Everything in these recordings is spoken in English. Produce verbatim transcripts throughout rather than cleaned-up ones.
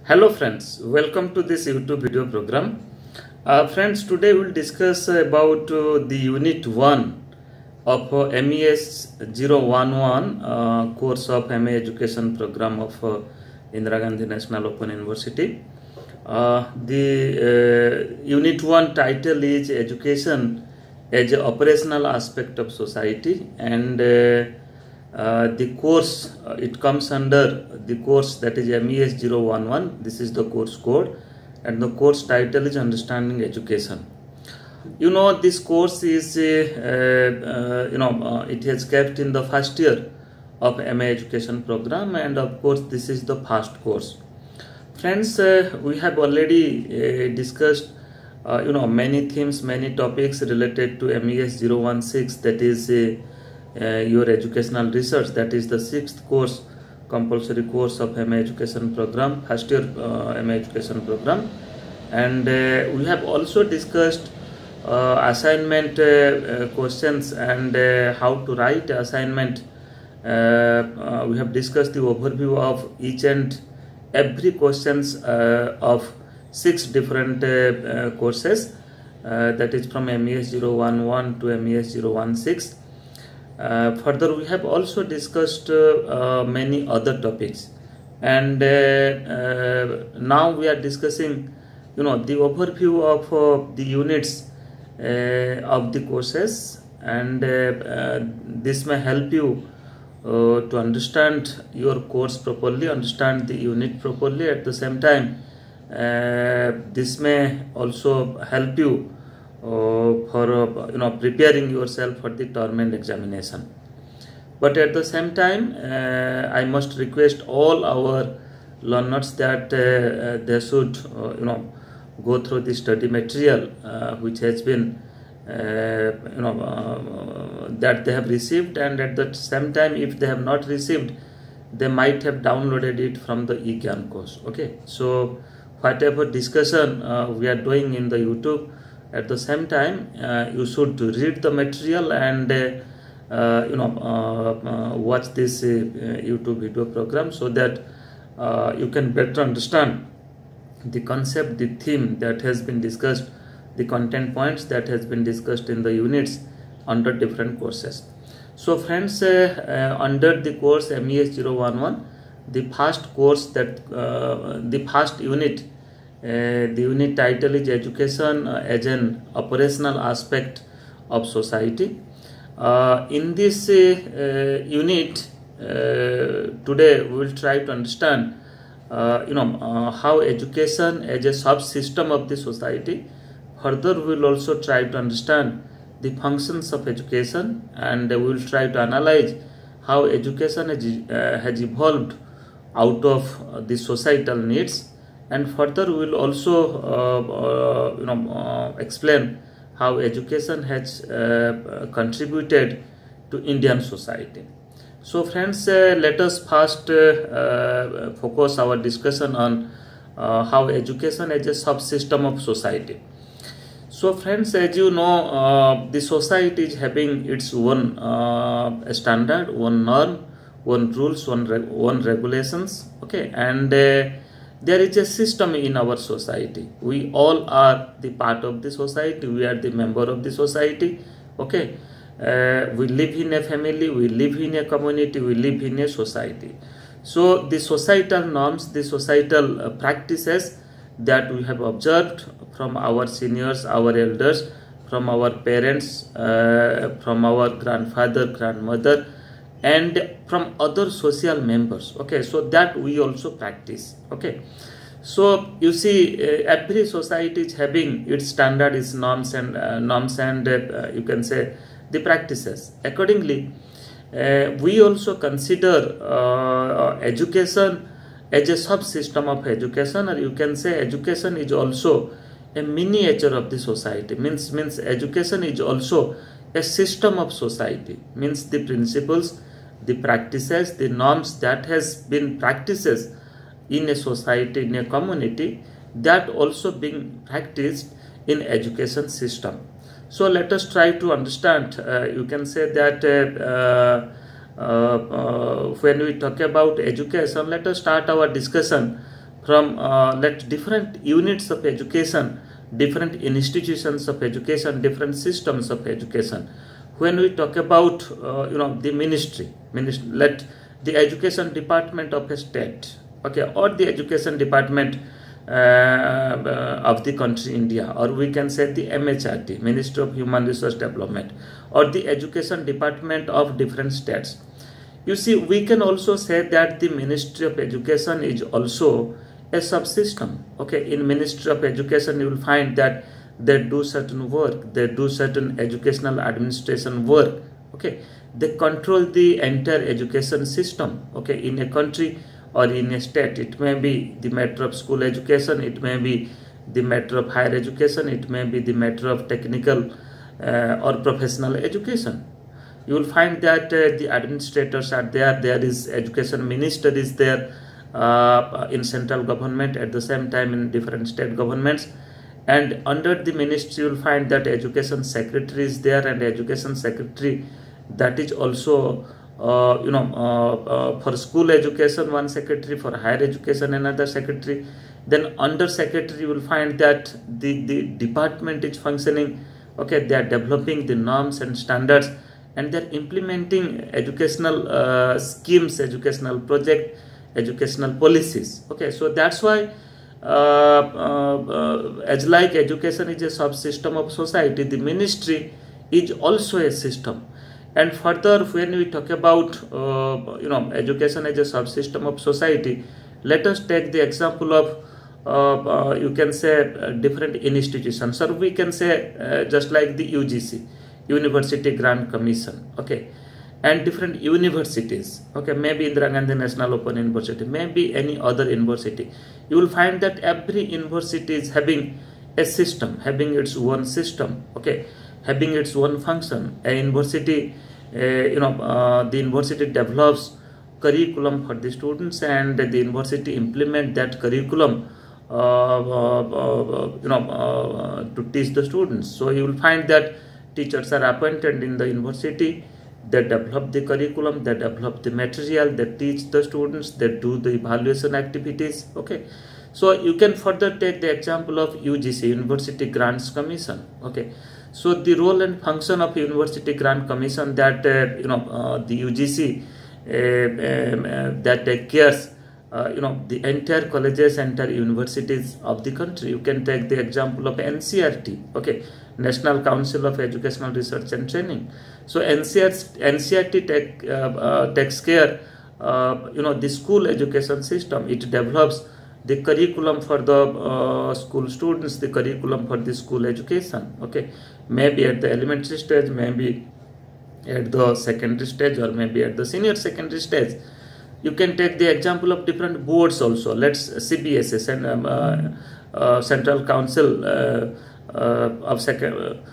Hello friends, welcome to this YouTube video program. Uh, friends, today we'll discuss about uh, the unit one of uh, M E S zero one one uh, course of M A education program of uh, Indira Gandhi National Open University. Uh, the uh, unit one title is Education as an Operational Aspect of Society, and uh, Uh, the course uh, it comes under the course that is M E S zero one one. This is the course code, and the course title is Understanding Education. You know, this course is uh, uh, you know uh, it has kept in the first year of M A education program, and of course this is the first course. Friends, uh, we have already uh, discussed uh, you know many themes, many topics related to M E S zero one six, that is uh, Uh, your educational research, that is the sixth course, compulsory course of M A education program, first year uh, M A education program. And uh, we have also discussed uh, assignment uh, uh, questions and uh, how to write assignment. Uh, uh, we have discussed the overview of each and every questions uh, of six different uh, uh, courses, uh, that is from M E S zero one one to M E S zero one six. Uh, further, we have also discussed uh, uh, many other topics, and uh, uh, now we are discussing, you know, the overview of uh, the units uh, of the courses, and uh, uh, this may help you uh, to understand your course properly, understand the unit properly. At the same time, uh, this may also help you Uh, for uh, you know preparing yourself for the term examination. But at the same time, uh, I must request all our learners that uh, uh, they should uh, you know go through the study material uh, which has been uh, you know uh, that they have received, and at the same time, if they have not received, they might have downloaded it from the eGyan course. Okay, so whatever discussion uh, we are doing in the YouTube, at the same time uh, you should read the material and uh, uh, you know uh, uh, watch this uh, YouTube video program, so that uh, you can better understand the concept, the theme that has been discussed, the content points that has been discussed in the units under different courses. So friends, uh, uh, under the course M E S zero one one, the first course that uh, the first unit, Uh, the unit title is Education uh, as an Operational Aspect of Society. Uh, in this uh, uh, unit, uh, today we will try to understand uh, you know uh, how education as a subsystem of the society. Further, we will also try to understand the functions of education, and we will try to analyze how education has, uh, has evolved out of uh, the societal needs. And further, we will also uh, uh, you know uh, explain how education has uh, contributed to Indian society. So friends, uh, let us first uh, uh, focus our discussion on uh, how education as a subsystem of society. So friends, as you know, uh, the society is having its own uh, standard, one norm, one rules, one reg one regulations. Okay, and uh, there is a system in our society. We all are the part of the society. We are the member of the society. Okay, uh, we live in a family, we live in a community, we live in a society. So the societal norms, the societal uh, practices that we have observed from our seniors, our elders, from our parents, uh, from our grandfather, grandmother, and from other social members. Okay, so that we also practice. Okay, so you see, uh, every society is having its standard, its norms and uh, norms and uh, you can say the practices. Accordingly, uh, we also consider uh, education as a subsystem of education, or you can say education is also a miniature of the society. Means means education is also a system of society. Means the principles, the practices, the norms that has been practices in a society, in a community, that also being practiced in education system. So let us try to understand. Uh, you can say that uh, uh, uh, when we talk about education, let us start our discussion from uh, let different units of education, different institutions of education, different systems of education. When we talk about uh, you know the ministry, ministry, let the education department of a state, okay, or the education department uh, uh, of the country India, or we can say the M H R D, Ministry of Human Resource Development, or the education department of different states. You see, we can also say that the Ministry of Education is also a subsystem. Okay, in Ministry of Education you will find that they do certain work, they do certain educational administration work. Okay, they control the entire education system. Okay, in a country or in a state, it may be the matter of school education, it may be the matter of higher education, it may be the matter of technical uh, or professional education. You will find that uh, the administrators are there, there is education minister is there uh, in central government, at the same time in different state governments, and under the ministry you will find that education secretary is there, and education secretary, that is also uh, you know uh, uh, for school education one secretary, for higher education another secretary. Then under secretary you will find that the the department is functioning. Okay, they are developing the norms and standards, and they're implementing educational uh, schemes, educational project, educational policies. Okay, so that's why uh, uh, uh, as like education is a subsystem of society, the ministry is also a system. And further, when we talk about uh, you know education as a subsystem of society, let us take the example of uh, uh, you can say uh, different institutions, or we can say uh, just like the U G C, University Grant Commission, okay, and different universities, okay, maybe Indira Gandhi National Open University, maybe any other university. You will find that every university is having a system, having its own system, okay, having its own function. A university, uh, you know, uh, the university develops curriculum for the students, and the university implement that curriculum uh, uh, uh, you know uh, to teach the students. So you will find that teachers are appointed in the university, they develop the curriculum, they develop the material, they teach the students, they do the evaluation activities. Okay, so you can further take the example of U G C, University Grants Commission. Okay, so the role and function of University Grant Commission, that uh, you know uh, the U G C uh, um, uh, that uh, cares uh, you know the entire colleges, entire universities of the country. You can take the example of N C R T. Okay, National Council of Educational Research and Training. So N C R T take, uh, uh, takes care uh, you know the school education system. It develops the curriculum for the uh, school students, the curriculum for the school education. Okay, maybe at the elementary stage, maybe at the secondary stage, or maybe at the senior secondary stage. You can take the example of different boards also. Let's C B S S and um, uh, uh, Central Council uh, uh, of second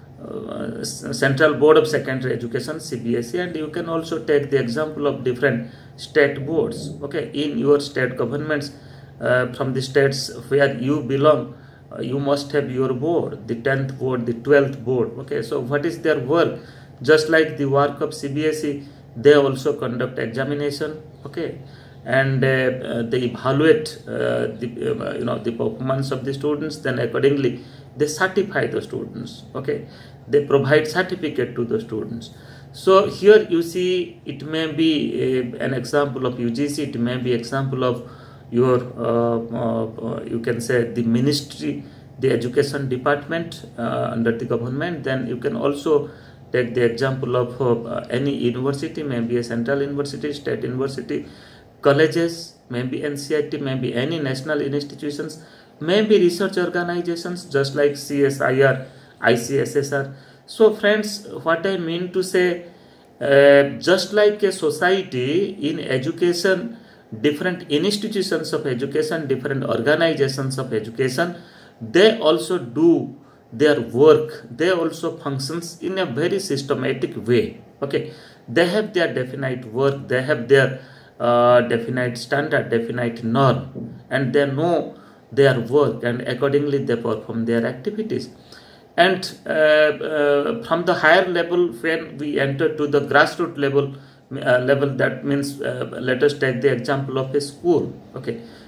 uh, Central Board of Secondary Education, C B S E, and you can also take the example of different state boards. Okay, in your state governments, uh, from the states where you belong, uh, you must have your board, the tenth board, the twelfth board. Okay, so what is their work? Just like the work of C B S E, they also conduct examination. Okay, and uh, uh, they evaluate uh, the uh, you know the performance of the students. Then accordingly they certify the students. Okay, they provide certificate to the students. So here you see, it may be a, an example of U G C, it may be example of your uh, uh, you can say the ministry, the education department uh, under the government. Then you can also take the example of uh, any university, maybe a central university, state university, colleges, maybe N C I T, maybe any national institutions, maybe research organizations just like C S I R, I C S S R. So friends, what I mean to say, uh, just like a society in education, different institutions of education, different organizations of education, they also do their work, they also functions in a very systematic way. Okay, they have their definite work, they have their uh, definite standard, definite norm, and they know their work, and accordingly they perform their activities. And uh, uh, from the higher level, when we enter to the grassroots level, uh, level that means uh, let us take the example of a school. Okay,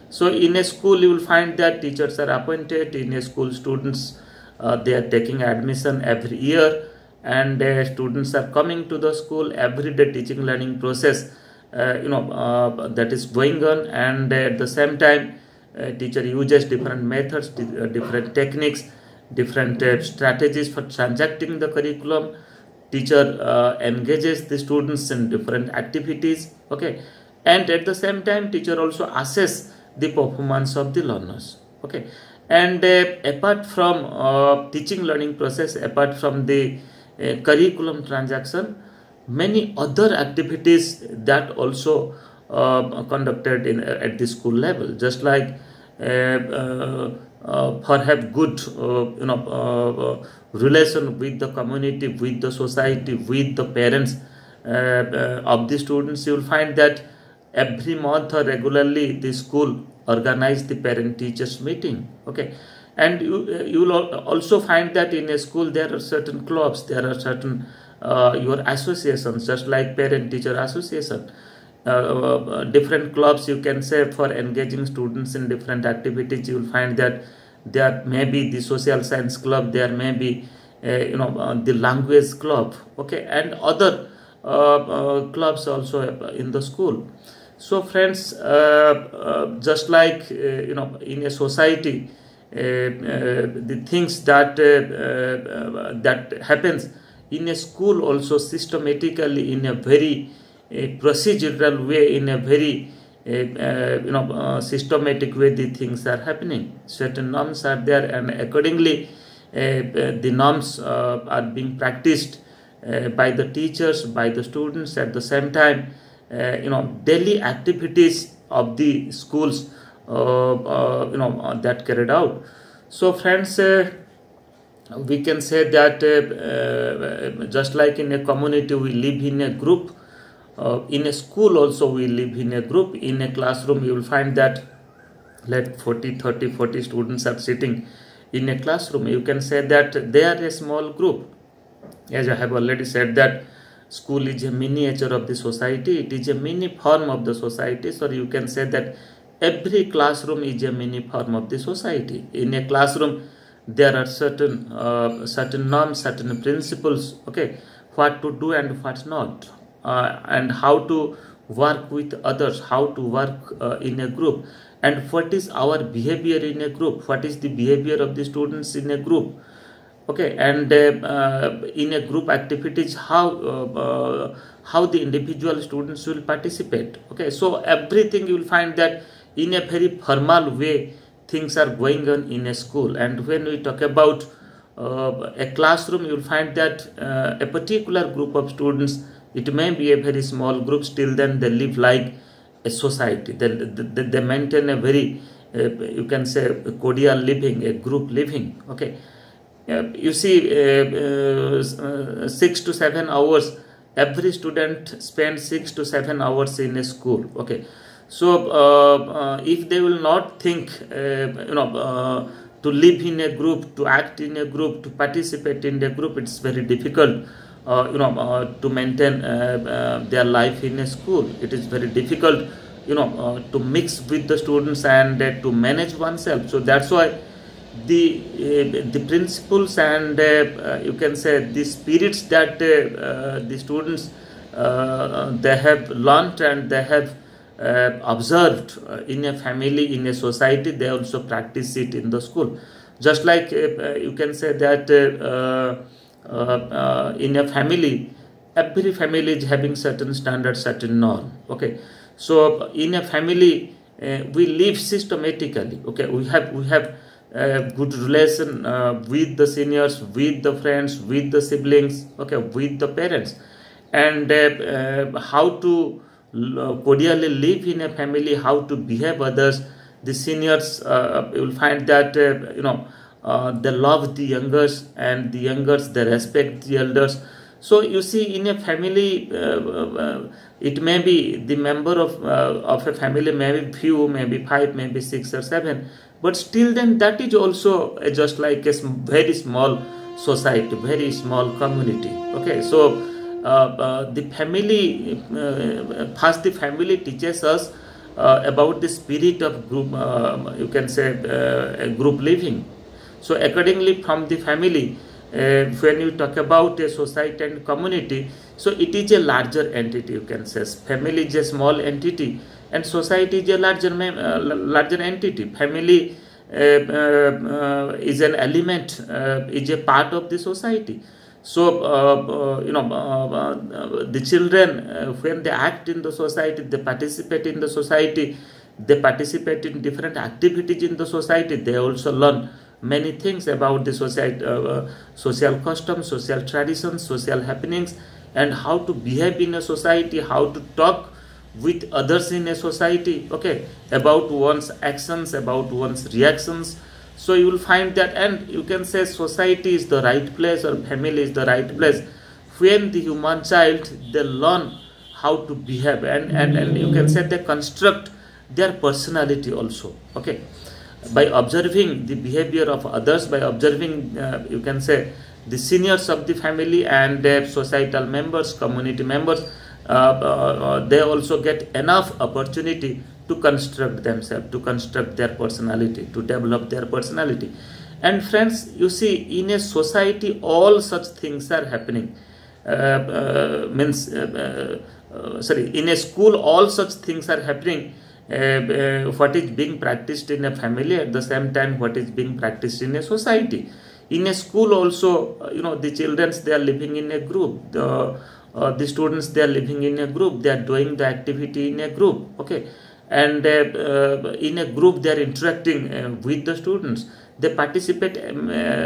So in a school you will find that teachers are appointed. In a school, students uh, they are taking admission every year, and uh, students are coming to the school. Every day teaching learning process uh, you know uh, that is going on, and at the same time uh, teacher uses different methods, di- uh, different techniques, different uh, strategies for transacting the curriculum. Teacher uh, engages the students in different activities, okay, and at the same time teacher also assess the performance of the learners, okay. And uh, apart from uh, teaching learning process, apart from the uh, curriculum transaction, many other activities that also uh, conducted in uh, at the school level, just like uh, uh, uh, perhaps good uh, you know uh, uh, relation with the community, with the society, with the parents uh, uh, of the students. You will find that every month or regularly the school organize the parent teachers meeting, okay. And you uh, you will al- also find that in a school there are certain clubs, there are certain uh, your associations, just like parent teacher association, uh, uh, different clubs you can say for engaging students in different activities. You will find that there may be the social science club, there may be uh, you know uh, the language club, okay, and other uh, uh, clubs also in the school. So friends, uh, uh, just like uh, you know in a society, uh, uh, the things that uh, uh, that happens in a school also systematically, in a very uh, procedural way, in a very uh, uh, you know uh, systematic way, the things are happening. Certain norms are there, and accordingly uh, uh, the norms uh, are being practiced uh, by the teachers, by the students. At the same time, uh, you know daily activities of the schools uh, uh, you know uh, that carried out. So friends, uh, we can say that uh, uh, just like in a community we live in a group, uh, in a school also we live in a group. In a classroom you will find that let forty, thirty, forty students are sitting in a classroom. You can say that they are a small group. As I have already said that school is a miniature of the society, it is a mini form of the society. So you can say that every classroom is a mini form of the society. In a classroom there are certain uh, certain norms, certain principles, okay, what to do and what not, uh, and how to work with others, how to work uh, in a group, and what is our behavior in a group, what is the behavior of the students in a group, okay. And uh, uh, in a group activities, how uh, uh, how the individual students will participate, okay. So everything you will find that in a very formal way things are going on in a school. And when we talk about uh, a classroom, you will find that uh, a particular group of students, it may be a very small group, still then they live like a society. They, they, they maintain a very uh, you can say cordial living, a group living, okay. Uh, you see uh, uh, uh, six to seven hours every student spends six to seven hours in a school, okay. So uh, uh, if they will not think uh, you know uh, to live in a group, to act in a group, to participate in a group, it's very difficult uh, you know uh, to maintain uh, uh, their life in a school. It is very difficult you know uh, to mix with the students and uh, to manage oneself. So that's why the uh, the principles and uh, uh, you can say the spirits that uh, uh, the students uh, they have learnt and they have uh, observed uh, in a family, in a society, they also practice it in the school. Just like uh, you can say that uh, uh, uh, in a family, every family is having certain standards, certain norm, okay. So in a family uh, we live systematically, okay. We have we have uh, good relation uh, with the seniors, with the friends, with the siblings, okay, with the parents, and uh, uh, how to cordially live in a family, how to behave others. The seniors, uh, you will find that uh, you know uh, they love the youngers, and the youngers they respect the elders. So you see, in a family, uh, uh, it may be the member of uh, of a family may be few, maybe five, maybe six or seven, but still then that is also uh, just like a very small society, very small community, okay. So uh, uh, the family uh, first the family teaches us uh, about the spirit of group, uh, you can say uh, group living. So accordingly, from the family, uh, when you talk about a society and community, so it is a larger entity, you can say. Family is a small entity and society is a larger uh, larger entity. Family uh, uh, uh, is an element, uh, is a part of the society. So uh, uh, you know uh, uh, the children, uh, when they act in the society, they participate in the society, they participate in different activities in the society, they also learn many things about the society, uh, social customs, social traditions, social happenings, and how to behave in a society, how to talk with others in a society, okay, about one's actions, about one's reactions. So you will find that, and you can say society is the right place or family is the right place when the human child, they learn how to behave, and, and, and you can say they construct their personality also, okay, by observing the behavior of others, by observing uh, you can say the seniors of the family and uh, societal members, community members, uh, uh, they also get enough opportunity to construct themselves, to construct their personality, to develop their personality. And friends, you see, in a society, all such things are happening. Uh, uh, means, uh, uh, sorry, in a school, all such things are happening. Uh, uh, what is being practiced in a family, at the same time what is being practiced in a society. In a school also, uh, you know, the children, they are living in a group, the, uh, the students, they are living in a group, they are doing the activity in a group, okay, and uh, uh, in a group they are interacting uh, with the students, they participate um,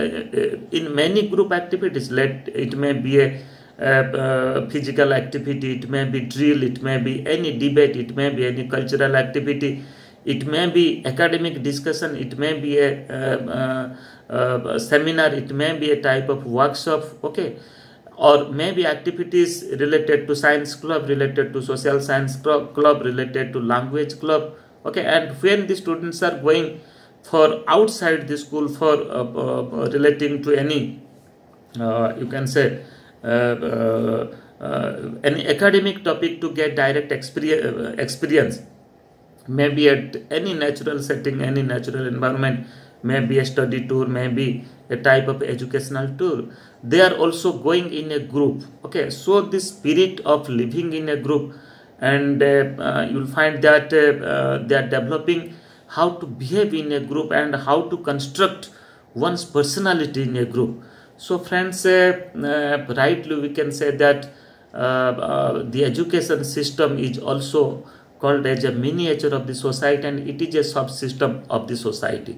uh, in many group activities. Let it may be a Uh, uh, physical activity, it may be drill, it may be any debate, it may be any cultural activity, it may be academic discussion, it may be a, uh, uh, uh, seminar, it may be a type of workshop, okay, or maybe activities related to science club, related to social science club, related to language club, okay. And when the students are going for outside the school for uh, uh, relating to any uh, you can say Uh, uh, uh, any academic topic to get direct experience, uh, experience, maybe at any natural setting, any natural environment, maybe a study tour, maybe a type of educational tour, they are also going in a group, okay. So this spirit of living in a group, and uh, uh, you will find that uh, uh, they are developing how to behave in a group and how to construct one's personality in a group. So friends, uh, uh, rightly we can say that uh, uh, the education system is also called as a miniature of the society, and it is a subsystem of the society.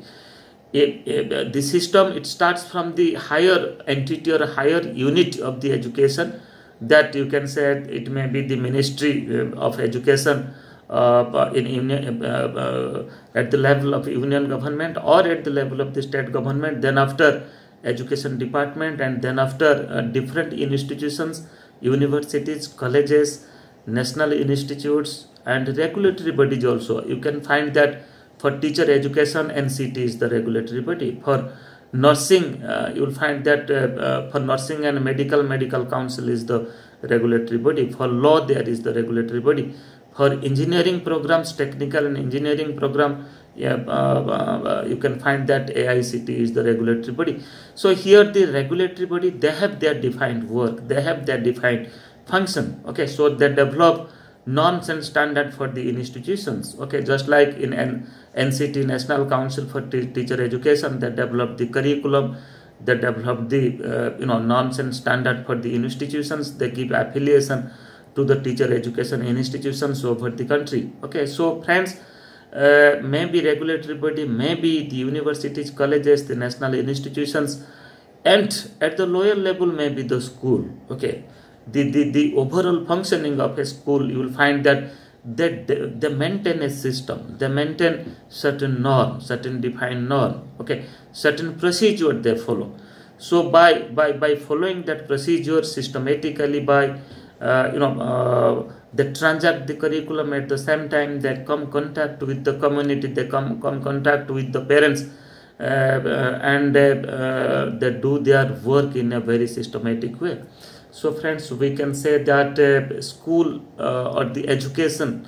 It, it, the system, it starts from the higher entity or higher unit of the education, that you can say it may be the Ministry of Education uh, in, in uh, uh, at the level of union government or at the level of the state government, then after education department, and then after uh, different institutions, universities, colleges, national institutes, and regulatory bodies also. You can find that for teacher education, N C T is the regulatory body. For nursing, uh, you will find that uh, uh, for nursing and medical, medical council is the regulatory body. For law, there is the regulatory body. For engineering programs, technical and engineering program, yeah, uh, uh, you can find that A I C T is the regulatory body. So here the regulatory body, they have their defined work, they have their defined function, okay. So they develop norms and standard for the institutions, okay. Just like in an N C T, National Council for Teacher Education, they develop the curriculum, they develop the uh, you know norms and standard for the institutions, they give affiliation to the teacher education institutions over the country, okay. So friends, Uh, maybe regulatory body, maybe the universities, colleges, the national institutions, and at the lower level maybe the school, okay. The, the, the overall functioning of a school, you will find that they, they, they maintain a system, they maintain certain norm, certain defined norm, okay, certain procedure they follow. So by, by, by following that procedure systematically, by uh, you know uh, they transact the curriculum, at the same time they come contact with the community, they come come contact with the parents, uh, uh, and uh, uh, they do their work in a very systematic way. So friends, we can say that uh, school uh, or the education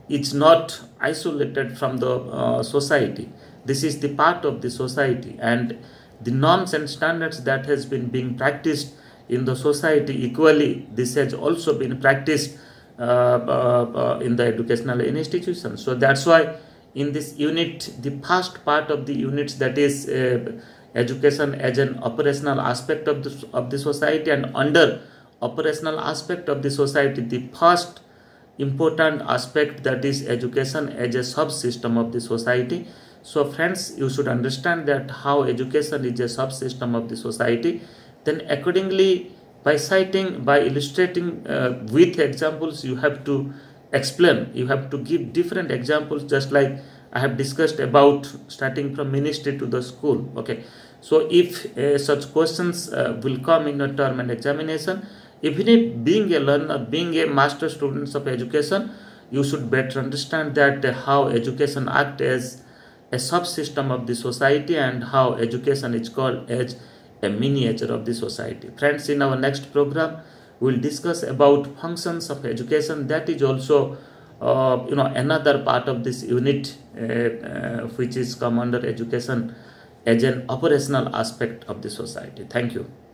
is not isolated from the uh, society. This is the part of the society, and the norms and standards that has been being practiced in the society equally, this has also been practiced uh, uh, uh, in the educational institutions. So that's why in this unit, the first part of the units, that is uh, education as an operational aspect of the, of the society, and under operational aspect of the society, the first important aspect, that is education as a subsystem of the society. So friends, you should understand that how education is a subsystem of the society. Then accordingly, by citing, by illustrating uh, with examples, you have to explain, you have to give different examples, just like I have discussed about starting from ministry to the school. Okay, so if uh, such questions uh, will come in a term and examination, even if being a learner, being a master student of education, you should better understand that uh, how education acts as a subsystem of the society, and how education is called as a miniature of the society. Friends, in our next program, we will discuss about functions of education. That is also uh, you know another part of this unit, uh, uh, which is come under education as an operational aspect of the society. Thank you.